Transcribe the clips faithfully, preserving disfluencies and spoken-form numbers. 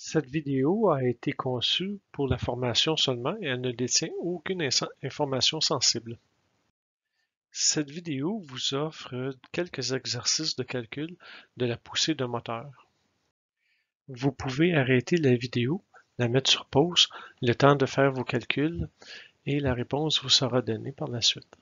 Cette vidéo a été conçue pour la formation seulement et elle ne détient aucune information sensible. Cette vidéo vous offre quelques exercices de calcul de la poussée d'un moteur. Vous pouvez arrêter la vidéo, la mettre sur pause, le temps de faire vos calculs et la réponse vous sera donnée par la suite.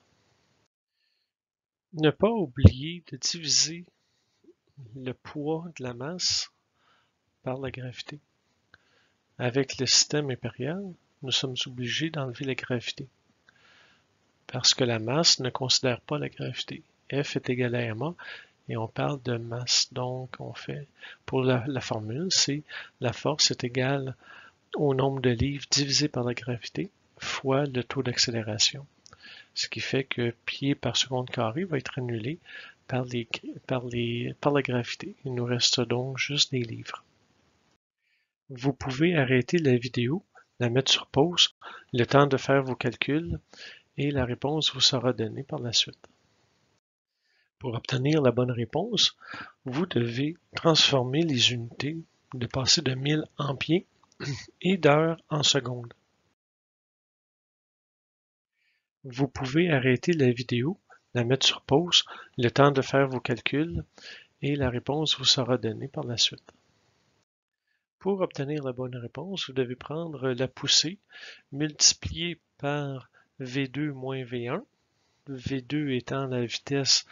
Ne pas oublier de diviser le poids de la masse par la gravité. Avec le système impérial, nous sommes obligés d'enlever la gravité, parce que la masse ne considère pas la gravité. F est égal à ma, et on parle de masse, donc on fait, pour la, la formule, c'est la force est égale au nombre de livres divisé par la gravité fois le taux d'accélération. Ce qui fait que pieds par seconde carré va être annulé par, les, par, les, par la gravité. Il nous reste donc juste des livres. Vous pouvez arrêter la vidéo, la mettre sur pause, le temps de faire vos calculs et la réponse vous sera donnée par la suite. Pour obtenir la bonne réponse, vous devez transformer les unités, de passer de mille en pieds et d'heures en secondes. Vous pouvez arrêter la vidéo, la mettre sur pause, le temps de faire vos calculs et la réponse vous sera donnée par la suite. Pour obtenir la bonne réponse, vous devez prendre la poussée multipliée par V deux moins V un, V deux étant la vitesse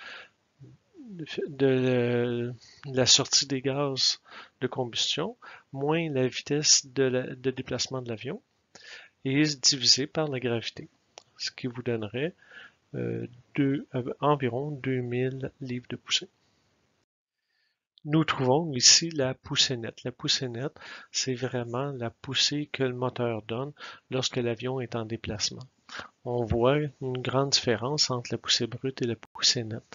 de la sortie des gaz de combustion, moins la vitesse de, la, de déplacement de l'avion, et divisé par la gravité, ce qui vous donnerait euh, deux, euh, environ deux mille livres de poussée. Nous trouvons ici la poussée nette. La poussée nette, c'est vraiment la poussée que le moteur donne lorsque l'avion est en déplacement. On voit une grande différence entre la poussée brute et la poussée nette.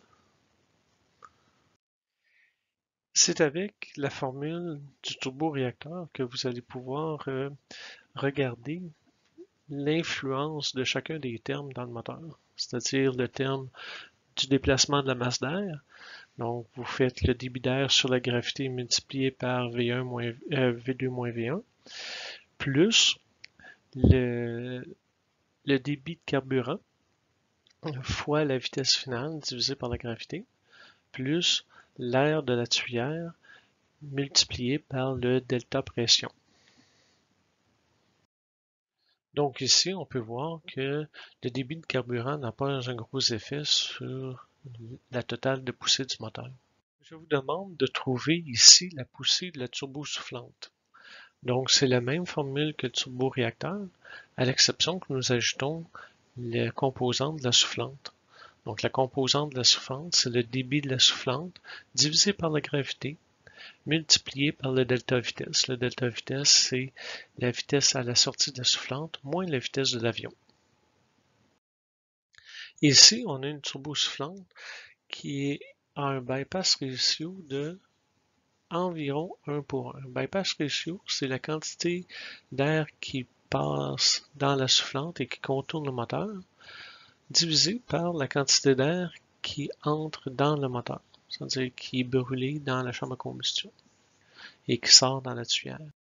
C'est avec la formule du turboréacteur que vous allez pouvoir euh, regarder l'influence de chacun des termes dans le moteur, c'est-à-dire le terme du déplacement de la masse d'air. Donc, vous faites le débit d'air sur la gravité multiplié par V un moins, euh, V deux moins V un, plus le, le débit de carburant fois la vitesse finale divisé par la gravité, plus l'air de la tuyère multiplié par le delta pression. Donc ici, on peut voir que le débit de carburant n'a pas un gros effet sur la totale de poussée du moteur. Je vous demande de trouver ici la poussée de la turbo-soufflante. Donc c'est la même formule que le turboréacteur, à l'exception que nous ajoutons les composantes de la soufflante. Donc la composante de la soufflante, c'est le débit de la soufflante divisé par la gravité, multiplié par le delta vitesse. Le delta vitesse, c'est la vitesse à la sortie de la soufflante moins la vitesse de l'avion. Ici, on a une turbo-soufflante qui a un bypass ratio de environ un pour un. Bypass ratio, c'est la quantité d'air qui passe dans la soufflante et qui contourne le moteur, divisé par la quantité d'air qui entre dans le moteur, c'est-à-dire qui est brûlé dans la chambre à combustion et qui sort dans la tuyère.